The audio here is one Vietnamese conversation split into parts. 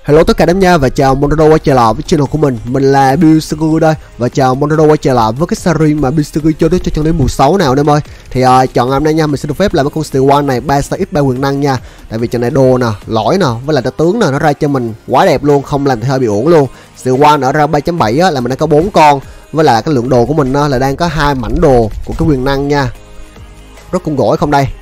Hello tất cả đám nha và chào Monado quay trở lại với channel của mình là Buildsugar đây. Và chào Monado quay trở lại với cái series mà Buildsugar chơi đến cho đến mùa 6 nào em ơi. Thì chọn hôm nay nha, mình sẽ được phép làm cái con Steel One này 3 sao x 3 quyền năng nha. Tại vì trận này đồ nè, lõi nè, với lại ta tướng nè, nó ra cho mình quá đẹp luôn, không làm thì hơi bị uổng luôn. Steel One ở ra 3.7 á là mình đang có 4 con, với lại cái lượng đồ của mình là đang có 2 mảnh đồ của cái quyền năng nha. Rất con gỗ không đây?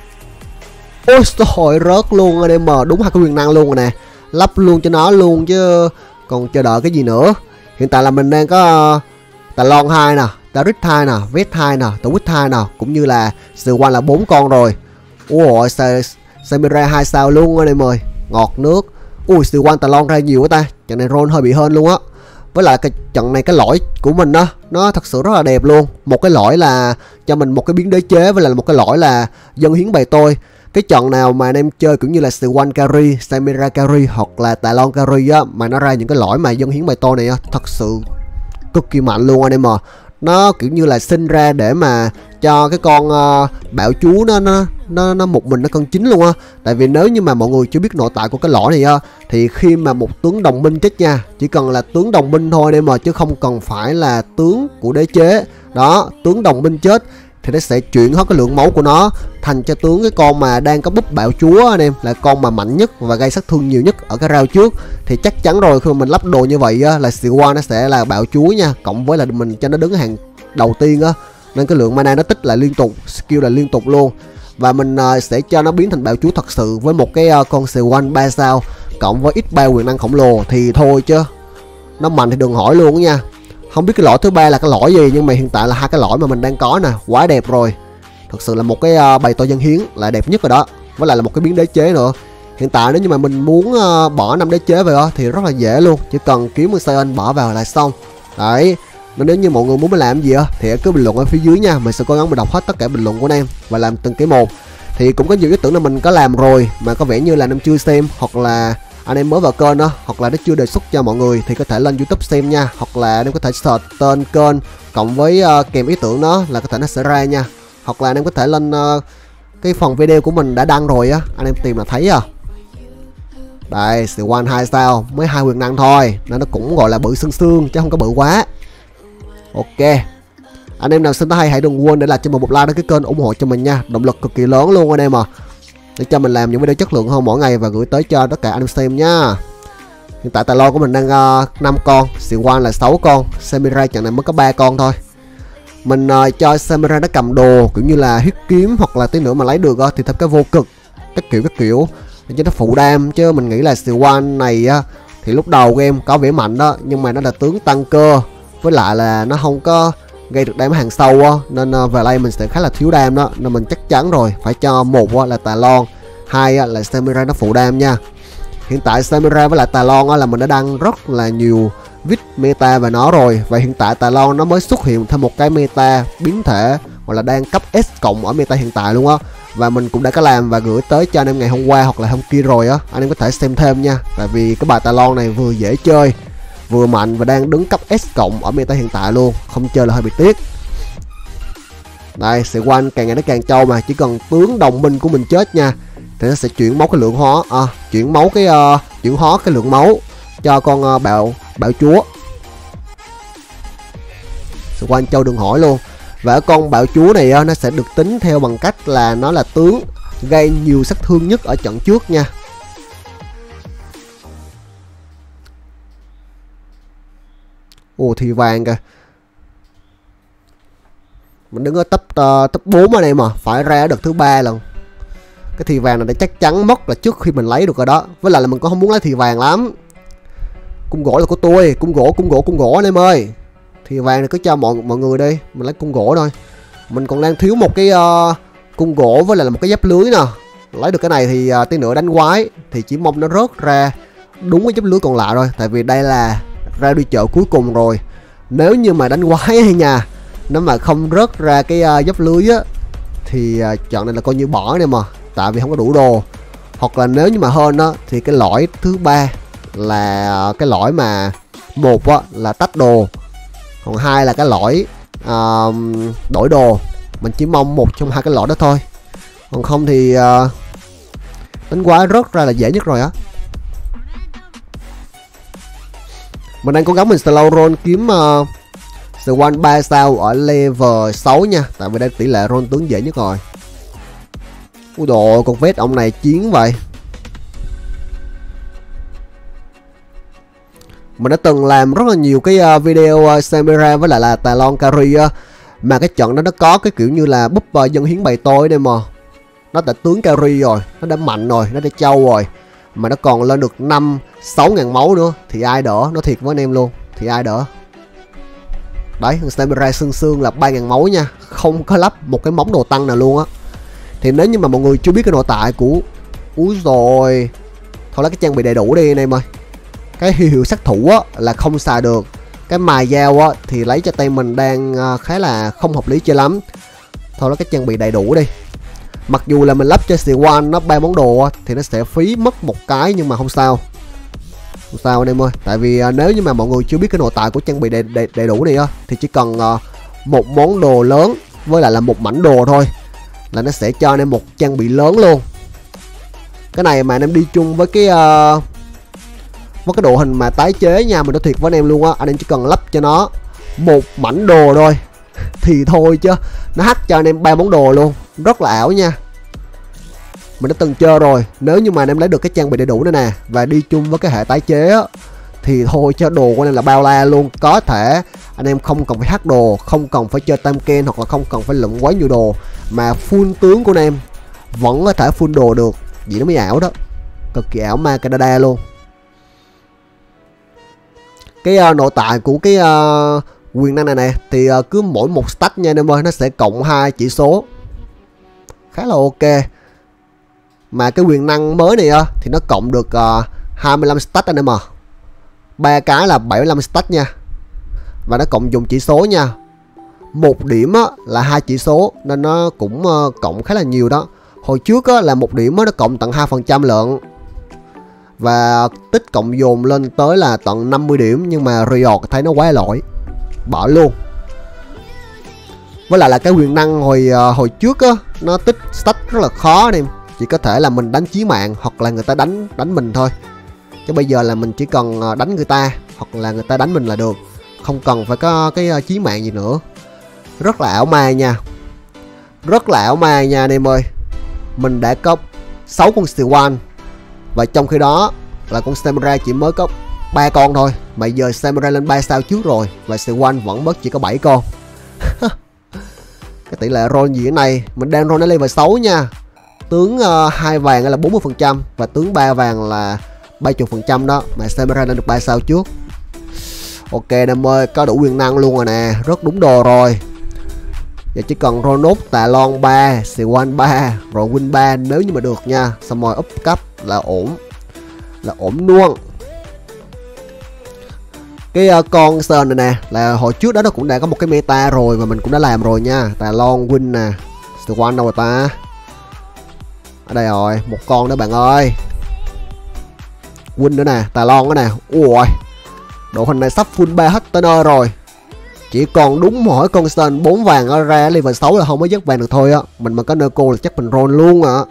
Ôi trời, rớt luôn anh em, đúng 2 cái quyền năng luôn rồi nè. Lắp luôn cho nó luôn chứ còn chờ đợi cái gì nữa. Hiện tại là mình đang có Tà Lon 2 nè, Tarit 2 nè, Vest 2 nè, Twitch 2 nè, cũng như là Steel One là 4 con rồi. Ủa Samira 2 sao luôn anh em ơi, ngọt nước. Ui Steel One Tà Lon ra nhiều quá ta, trận này roll hơi bị hên luôn á. Với lại cái trận này cái lõi của mình đó, nó thật sự rất là đẹp luôn. Một cái lõi là cho mình một cái biến đế chế, với lại một cái lõi là dân hiến bày tôi. Cái trận nào mà anh em chơi cũng như là Steel One carry, Samira carry hoặc là Tà Lon carry á, mà nó ra những cái lõi mà dân hiến bày tôi này á, thật sự cực kỳ mạnh luôn anh em à. Nó kiểu như là sinh ra để mà cho cái con bạo chú nó một mình nó cân chính luôn á. Tại vì nếu như mà mọi người chưa biết nội tại của cái lõi này á, thì khi mà một tướng đồng minh chết nha, chỉ cần là tướng đồng minh thôi anh em mà, chứ không cần phải là tướng của đế chế. Đó, tướng đồng minh chết thì nó sẽ chuyển hết cái lượng máu của nó thành cho tướng cái con mà đang có búp bạo chúa anh em, là con mà mạnh nhất và gây sát thương nhiều nhất ở cái round trước. Thì chắc chắn rồi, khi mà mình lắp đồ như vậy á, là Steel One nó sẽ là bạo chúa nha, cộng với là mình cho nó đứng hàng đầu tiên á, nên cái lượng mana nó tích lại liên tục, skill là liên tục luôn. Và mình sẽ cho nó biến thành bạo chúa thật sự với một cái con Steel One 3 sao cộng với x3 quyền năng khổng lồ thì thôi chứ nó mạnh thì đừng hỏi luôn nha. Không biết cái lõi thứ ba là cái lõi gì, nhưng mà hiện tại là 2 cái lõi mà mình đang có nè, quá đẹp rồi. Thật sự là một cái bày tôi dân hiến là đẹp nhất rồi đó. Với lại là một cái biến đế chế nữa. Hiện tại nếu như mà mình muốn bỏ 5 đế chế về đó thì rất là dễ luôn, chỉ cần kiếm một Sion bỏ vào là xong. Đấy, nên nếu như mọi người muốn mình làm gì á thì cứ bình luận ở phía dưới nha, mình sẽ cố gắng mình đọc hết tất cả bình luận của anh em và làm từng cái một. Thì cũng có nhiều ý tưởng là mình có làm rồi mà có vẻ như là anh em chưa xem, hoặc là anh em mới vào kênh đó, hoặc là nó chưa đề xuất cho mọi người thì có thể lên YouTube xem nha, hoặc là anh em có thể search tên kênh cộng với kèm ý tưởng đó là có thể nó sẽ ra nha. Hoặc là anh em có thể lên cái phần video của mình đã đăng rồi á, anh em tìm là thấy à. Đây, Steel One 2 sao, mới 2 quyền năng thôi nên nó cũng gọi là bự xương xương chứ không có bự quá. Ok, anh em nào xin hay hãy đừng quên để lại cho mình một like đăng ký kênh ủng hộ cho mình nha, động lực cực kỳ lớn luôn anh em à, để cho mình làm những video chất lượng hơn mỗi ngày và gửi tới cho tất cả anh em xem nha. Hiện tại Tà Lon của mình đang 5 con, Steel One là 6 con, Samira trận này mới có 3 con thôi. Mình cho Samira nó cầm đồ cũng như là huyết kiếm, hoặc là tí nữa mà lấy được thì thêm cái vô cực, các kiểu để cho nó phụ đam. Chứ mình nghĩ là Steel One này thì lúc đầu game có vẻ mạnh đó, nhưng mà nó là tướng tăng cơ, với lại là nó không có gây được đam hàng sâu nên về đây mình sẽ khá là thiếu đam đó, nên mình chắc chắn rồi phải cho một là Tà Lon, 2 là Samira nó phụ đam nha. Hiện tại Samira với lại Tà Lon là mình đã đăng rất là nhiều vid meta về nó rồi, và hiện tại Tà Lon nó mới xuất hiện thêm một cái meta biến thể hoặc là đang cấp S cộng ở meta hiện tại luôn á, và mình cũng đã có làm và gửi tới cho anh em ngày hôm qua hoặc là hôm kia rồi á, anh em có thể xem thêm nha. Tại vì cái bài Tà Lon này vừa dễ chơi vừa mạnh và đang đứng cấp S cộng ở meta hiện tại luôn, không chơi là hơi bị tiếc. Đây, Steel One càng ngày nó càng trâu, mà chỉ cần tướng đồng minh của mình chết nha thì nó sẽ chuyển máu cái lượng hóa, chuyển hóa cái lượng máu cho con bạo chúa. Steel One trâu đừng hỏi luôn. Và con bạo chúa này nó sẽ được tính theo bằng cách là nó là tướng gây nhiều sát thương nhất ở trận trước nha. Ồ thì vàng kìa, mình đứng ở top 4 anh em mà, phải ra ở đợt thứ 3 lần. Cái thì vàng này đã chắc chắn mất là trước khi mình lấy được rồi đó. Với lại là mình cũng không muốn lấy thì vàng lắm. Cung gỗ là của tôi, cung gỗ anh em ơi. Thì vàng này cứ cho mọi người đi, mình lấy cung gỗ thôi. Mình còn đang thiếu một cái cung gỗ với lại là một cái giáp lưới nè. Lấy được cái này thì tí nữa đánh quái thì chỉ mong nó rớt ra đúng cái giáp lưới còn lại rồi. Tại vì đây là ra đi chợ cuối cùng rồi. Nếu như mà đánh quái hay nha, nếu mà không rớt ra cái giáp lưới á thì trận này là coi như bỏ nè mà, tại vì không có đủ đồ. Hoặc là nếu như mà hơn á thì cái lõi thứ 3 là cái lõi mà một là tách đồ, còn 2 là cái lõi đổi đồ. Mình chỉ mong một trong 2 cái lõi đó thôi, còn không thì đánh quái rớt ra là dễ nhất rồi á. Mình đang cố gắng mình slow roll kiếm Swan 3 sao ở level 6 nha. Tại vì đây tỷ lệ roll tướng dễ nhất rồi. Ui đồ, con vết ông này chiến vậy. Mình đã từng làm rất là nhiều cái video Samira với lại là Tà Lon carry á, mà cái trận đó nó có cái kiểu như là búp dân hiến bày tôi đây mà. Nó đã tướng carry rồi, nó đã mạnh rồi, nó đã trâu rồi, mà nó còn lên được 5-6 ngàn máu nữa. Thì ai đỡ, nó thiệt với anh em luôn. Thì ai đỡ. Đấy, thằng Samira xương là 3.000 máu nha. Không có lắp một cái móng đồ tăng nào luôn á. Thì nếu như mà mọi người chưa biết cái nội tại của... Úi rồi. Thôi lấy cái trang bị đầy đủ đi anh em ơi. Cái hiệu sát thủ á là không xài được. Cái mài dao á thì lấy cho tay mình đang khá là không hợp lý cho lắm. Thôi lấy cái trang bị đầy đủ đi. Mặc dù là mình lắp cho Swan nó 3 món đồ á, thì nó sẽ phí mất một cái, nhưng mà không sao. Không sao anh em ơi. Tại vì nếu như mà mọi người chưa biết cái nội tại của trang bị đầy đủ này á, thì chỉ cần một món đồ lớn với lại là một mảnh đồ thôi là nó sẽ cho anh em một trang bị lớn luôn. Cái này mà anh em đi chung với cái độ hình mà tái chế nha, mình nói thiệt với anh em luôn á, anh em chỉ cần lắp cho nó một mảnh đồ thôi thì thôi chứ nó hack cho anh em 3 món đồ luôn, rất là ảo nha. Mình đã từng chơi rồi. Nếu như mà anh em lấy được cái trang bị đầy đủ này nè và đi chung với cái hệ tái chế á, thì thôi cho đồ của anh em là bao la luôn. Có thể anh em không cần phải hack đồ, không cần phải chơi tam ken, hoặc là không cần phải lượm quá nhiều đồ, mà full tướng của anh em vẫn có thể full đồ được. Vậy nó mới ảo đó. Cực kỳ ảo ma Canada luôn. Cái nội tại của cái quyền năng này nè thì cứ mỗi một stack nha anh em ơi, nó sẽ cộng 2 chỉ số, khá là ok. Mà cái quyền năng mới này thì nó cộng được 25 stack anh em à. 3 cái là 75 stack nha. Và nó cộng dùng chỉ số nha. Một điểm là 2 chỉ số, nên nó cũng cộng khá là nhiều đó. Hồi trước là một điểm nó cộng tận 2% lận. Và tích cộng dồn lên tới là tận 50 điểm. Nhưng mà Riot thấy nó quá lỗi, bỏ luôn. Với lại là cái quyền năng hồi trước nó tích stack rất là khó anh em. Chỉ có thể là mình đánh chí mạng hoặc là người ta đánh mình thôi. Chứ bây giờ là mình chỉ cần đánh người ta hoặc là người ta đánh mình là được, không cần phải có cái chí mạng gì nữa. Rất là ảo ma nha. Rất là ảo ma nha anh em ơi. Mình đã có 6 con Swan, và trong khi đó là con Samira chỉ mới có 3 con thôi. Mà giờ Samira lên 3 sao trước rồi, và Swan vẫn mất chỉ có 7 con. Cái tỷ lệ roll gì cái này. Mình đang roll đến level 6 nha. Tướng 2 vàng là 40% và tướng 3 vàng là 70% đó. Mà Samira lên được 3 sao trước. Ok anh em ơi, có đủ quyền năng luôn rồi nè, rất đúng đồ rồi. Giờ chỉ cần roll nốt Tà Lon 3, Swan 3, rồi Win 3 nếu như mà được nha. Xong rồi up cấp là ổn. Là ổn luôn. Cái con Sơn này nè là hồi trước đó nó cũng đã có một cái meta rồi, và mình cũng đã làm rồi nha. Tà Lon Win nè. Swan đâu rồi ta? Ở đây rồi, một con nữa bạn ơi. Win nữa nè, Tà Lon nữa nè. Ui, độ hình này sắp full 3 hết tới nơi rồi. Chỉ còn đúng mỗi con Sơn 4 vàng ra level 6 là không có dứt vàng được thôi á. Mình mà có Neko là chắc mình roll luôn ạ.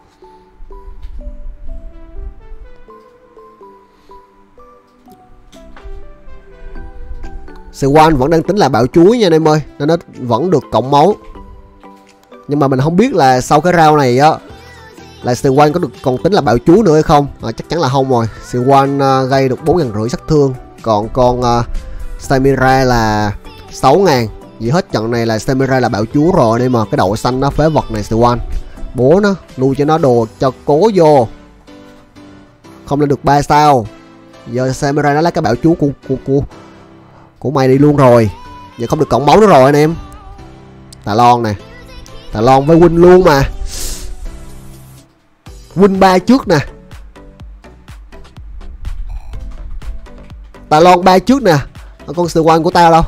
Swan vẫn đang tính là bạo chúa nha anh em ơi, nên nó vẫn được cộng máu. Nhưng mà mình không biết là sau cái round này á là Swan có được còn tính là bạo chúa nữa hay không. Chắc chắn là không rồi. Swan gây được 4.500 sát thương, còn con Samira là 6.000. Vì hết trận này là Samira là bạo chúa rồi, nên mà cái đậu xanh nó phế vật này Swan. Bố nó nuôi cho nó đồ cho cố vô. Không lên được 3 sao. Giờ Samira nó lấy cái bạo chúa của mày đi luôn rồi. Giờ không được cộng máu nữa rồi anh em. Tà Lon nè. Tà Lon với Win luôn mà. Win 3 trước nè. Tà Lon 3 trước nè. Con Swan của tao đâu?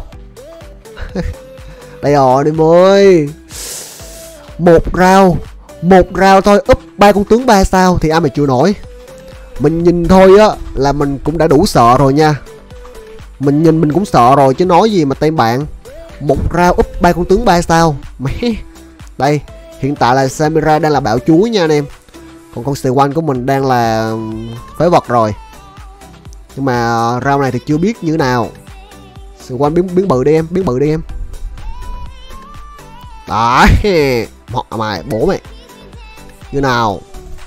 Đây rồi em ơi. Một round thôi up 3 con tướng 3 sao thì ai mà chịu nổi. Mình nhìn thôi á là mình cũng đã đủ sợ rồi nha. Mình nhìn mình cũng sợ rồi chứ nói gì mà tên bạn. Một round up 3 con tướng 3 sao. Mẹ. Đây, hiện tại là Samira đang là bạo chúa nha anh em. Còn con Swan của mình đang là phế vật rồi. Nhưng mà round này thì chưa biết như thế nào. Squad biến bự đi em, biến bự đi em. Đấy, họ mày bố mày. Như nào?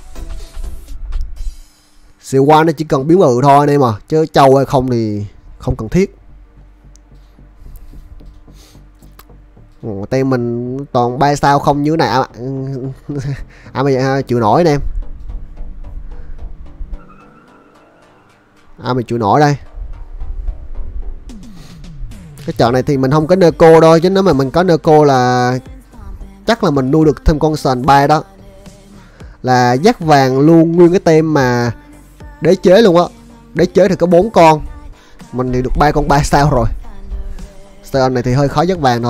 Squad nó chỉ cần biến bự thôi anh em à, chứ trâu hay không thì không cần thiết. Tem mình toàn 3 sao không như thế này mày chịu nổi anh em. Mày chịu nổi đây. Cái trận này thì mình không có Neco đâu, chứ nếu mà mình có Neco là chắc là mình nuôi được thêm con sền bay đó. Là dắt vàng luôn nguyên cái tem mà đế chế luôn á. Đế chế thì có 4 con, mình thì được 3 con 3 sao rồi. Sân này thì hơi khó dắt vàng thôi.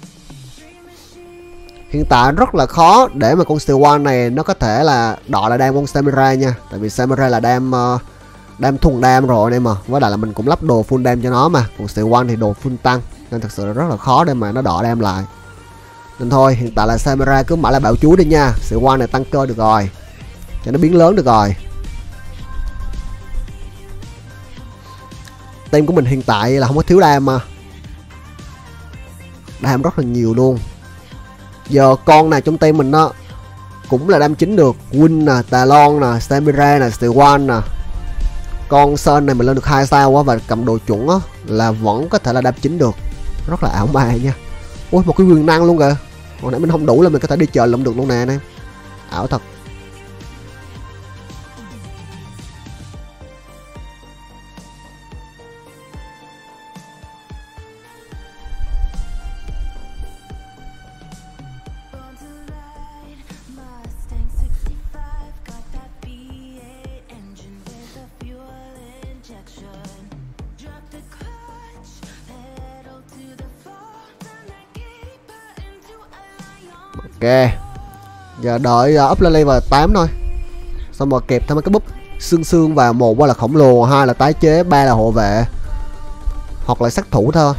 Hiện tại rất là khó để mà con Swan này nó có thể là đọ là đam con Samurai nha. Tại vì Samurai là đam thuần đam rồi anh em à. Với lại là mình cũng lắp đồ full đam cho nó mà. Còn Swan thì đồ full tăng, nên thật sự là rất là khó để mà nó đọ đam lại. Nên thôi hiện tại là Samurai cứ mãi là bảo chú đi nha. Swan này tăng cơ được rồi, cho nó biến lớn được rồi. Team của mình hiện tại là không có thiếu đam mà. Đam rất là nhiều luôn. Giờ con này trong team mình đó cũng là đam chính được. Win nè, Talon nè, Samurai nè, Swan nè. Con Sơn này mình lên được 2 sao quá, và cầm đồ chuẩn á là vẫn có thể là đam chính được. Rất là ảo ma nha. Ui, một cái quyền năng luôn kìa. Hồi nãy mình không đủ là mình có thể đi chợ lụm được luôn nè anh em. Ảo thật. Ok, giờ đợi up lên level 8 thôi. Xong rồi kẹp thêm mấy cái búp xương vào. Một là khổng lồ, hai là tái chế, ba là hộ vệ, hoặc là sát thủ thôi.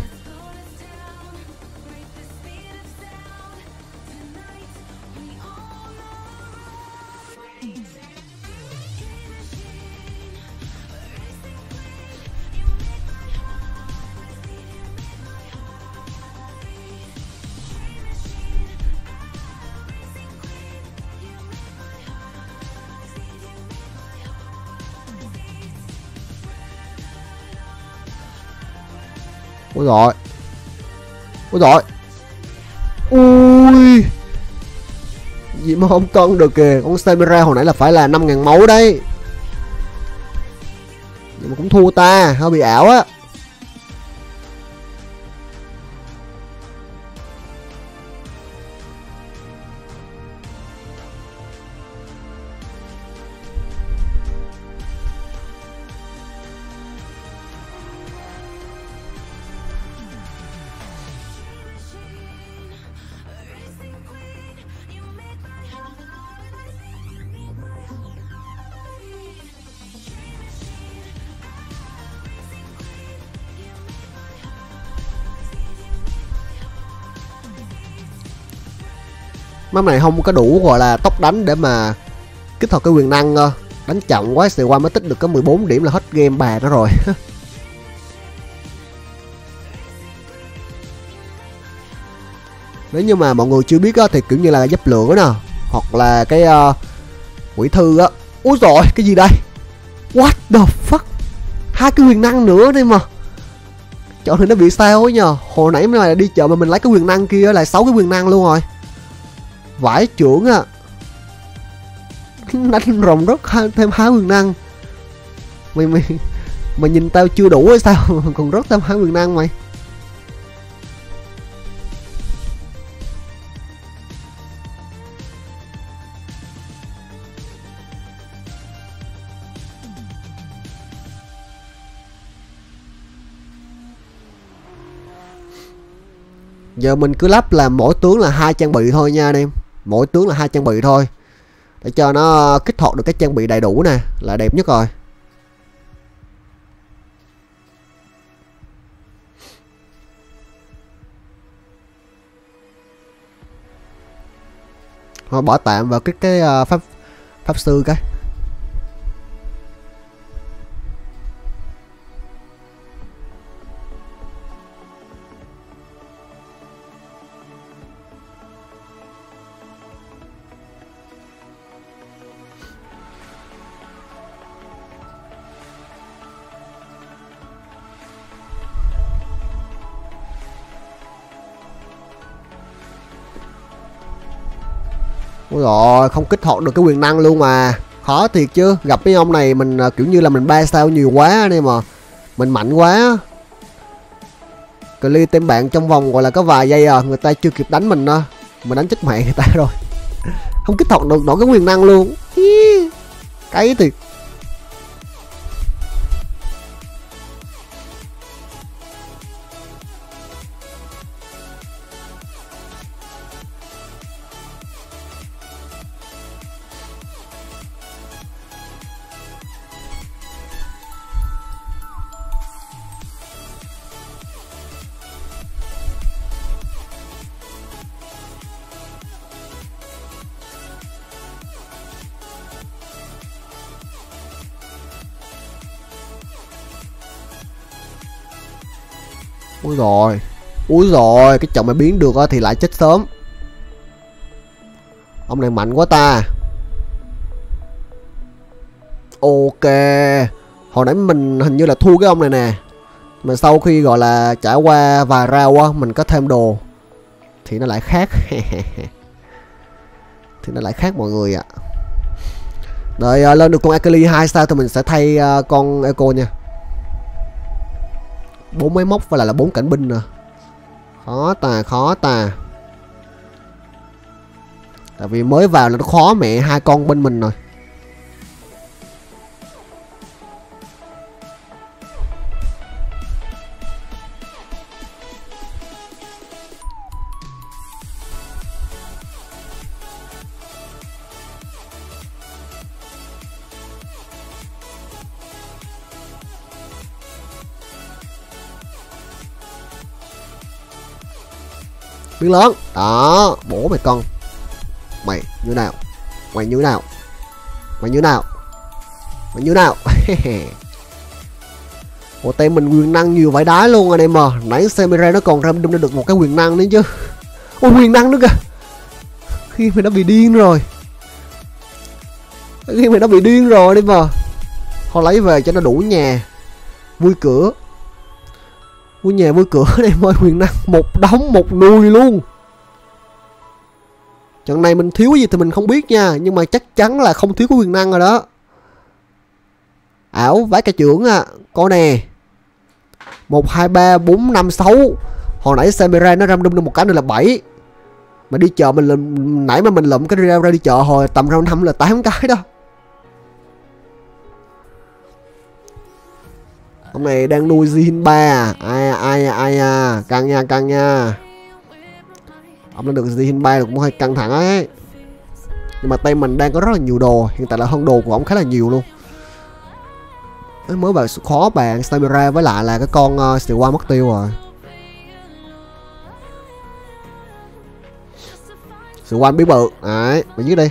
Ôi rồi. Ôi rồi. Ui, gì mà không cân được kìa. Con Samurai hồi nãy là phải là 5.000 máu đấy. Nhưng mà cũng thua ta, hơi bị ảo á. Map này không có đủ gọi là tốc đánh để mà kích hoạt cái quyền năng. Đánh chậm quá Squad mới tích được có 14 điểm là hết game bà đó rồi. Nếu như mà mọi người chưa biết á, thì kiểu như là dấp lửa nè, hoặc là cái quỷ thư á. Úi rồi, cái gì đây? What the fuck? 2 cái quyền năng nữa đi mà. Chọn thì nó bị sao ấy nhờ. Hồi nãy mà đi chợ mà mình lấy cái quyền năng kia là 6 cái quyền năng luôn rồi. Vãi trưởng à. Đánh rồng rất thêm 2 quyền năng. Mày nhìn tao chưa đủ hay sao? Còn rất thêm 2 quyền năng mày. Giờ mình cứ lắp là mỗi tướng là 2 trang bị thôi nha anh em. Mỗi tướng là 2 trang bị thôi, để cho nó kích hoạt được cái trang bị đầy đủ nè, là đẹp nhất rồi. Thôi bỏ tạm vào cái pháp sư cái. Ôi rồi, không kích hoạt được cái quyền năng luôn mà. Khó thiệt chứ. Gặp cái ông này mình kiểu như là mình 3 sao nhiều quá nên mà mình mạnh quá. Clear tem bạn trong vòng gọi là có vài giây à, người ta chưa kịp đánh mình đó. Mình đánh chết mẹ người ta rồi. Không kích hoạt được nổi cái quyền năng luôn. Cái thiệt. Úi rồi, cái chồng mà biến được thì lại chết sớm. Ông này mạnh quá ta. Ok. Hồi nãy mình hình như là thua cái ông này nè. Mà sau khi gọi là trải qua vài round á, mình có thêm đồ thì nó lại khác. Thì nó lại khác mọi người ạ. Rồi lên được con Akali 2 sao thì mình sẽ thay con Echo nha. 4 máy móc và lại là 4 cảnh binh nè. Khó ta. Tại vì mới vào là nó khó mẹ hai con bên mình rồi. Biến lớn. Đó, bổ mày con. Mày như nào? Mày như nào? Mày như nào? Mày như nào? Ủa tem mình quyền năng nhiều vãi đái luôn anh em mà. Nãy Samira nó còn ra được một cái quyền năng nữa chứ. Ôi quyền năng nữa kìa. Khi mày đã bị điên rồi. Khi mày đã bị điên rồi đi mà. Thôi lấy về cho nó đủ nhà. Vui cửa. Vui nhà vui cửa đây ơi, quyền năng một đống một nùi luôn. Trận này mình thiếu gì thì mình không biết nha, nhưng mà chắc chắn là không thiếu có quyền năng rồi đó. Ảo vãi cả trưởng à. Con nè. 1 2 3 4 5 6. Hồi nãy Samira nó random được một cái nữa là 7. Mà đi chợ mình nãy mà mình lụm cái ra đi chợ hồi tầm round 5 là 8 cái đó. Ông này đang nuôi Jin 3 ai à, căng nha. Ông đã được Jin 3 cũng hơi căng thẳng ấy. Nhưng mà tay mình đang có rất là nhiều đồ, hiện tại là hơn đồ của ông khá là nhiều luôn. Mới vào khó bạn Samira với lại là cái con Swan mất tiêu rồi. Swan biến bự, đấy, mình dưới đi.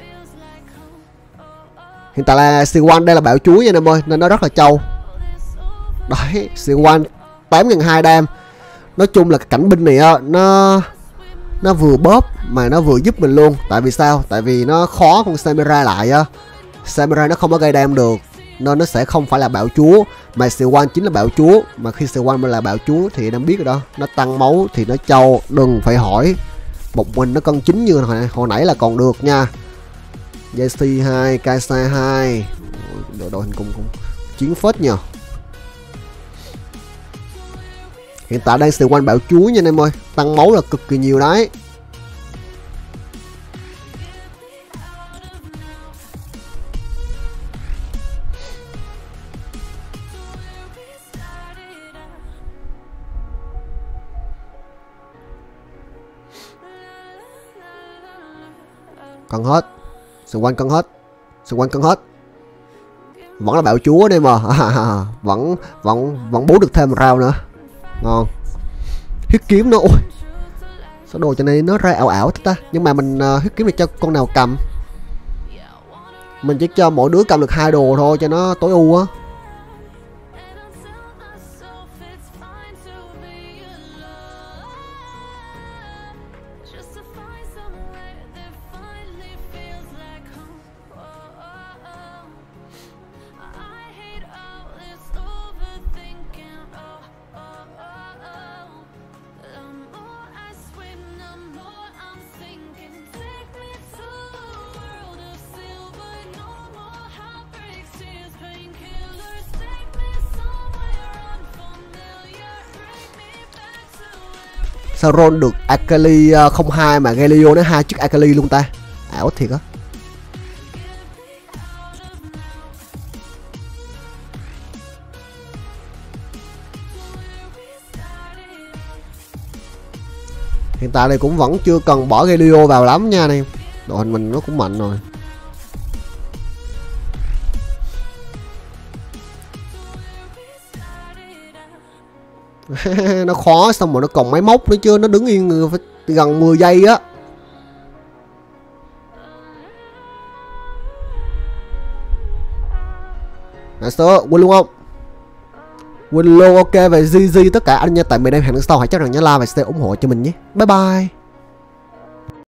Hiện tại là Swan đây là bạo chúa nha anh em ơi, nên nó rất là trâu. Đấy, Swan 8.200 đam. Nói chung là cái cảnh binh này á, nó vừa bóp mà nó vừa giúp mình luôn. Tại vì sao? Tại vì nó khó con Samira lại á. Samira nó không có gây đam được nên nó sẽ không phải là bạo chúa, mà Swan chính là bạo chúa. Mà khi Swan mà là bạo chúa thì em biết rồi đó, nó tăng máu thì nó trâu, đừng phải hỏi. Một mình nó cân chính như hồi nãy là còn được nha. JC 2, Kaisa 2. Đội hình cũng chiến phết nhờ. Hiện tại đang Swan bạo chúa nha anh em ơi, tăng máu là cực kỳ nhiều đấy. Cân hết. Swan cân hết. Swan cân hết. Vẫn là bạo chúa đây mà. Vẫn bú được thêm một round nữa. Ngon. Huyết kiếm nó. Ôi, sao đồ cho nên nó ra ảo ảo thế ta. Nhưng mà mình huyết kiếm này cho con nào cầm. Mình chỉ cho mỗi đứa cầm được 2 đồ thôi cho nó tối ưu á. sao roll được Akali 02 mà Galio nó 2 chiếc Akali luôn ta. Ảo thiệt á. Hiện tại này cũng vẫn chưa cần bỏ Galio vào lắm nha anh em. Đội hình mình nó cũng mạnh rồi. Nó khó xong rồi nó còn máy móc nữa chứ, nó đứng yên phải gần 10 giây á. Nice, win luôn không? Win luôn, ok. Về GG tất cả anh nha. Tại mình đang hẹn lần sau, hãy chắc rằng nhớ like và share ủng hộ cho mình nhé. Bye bye.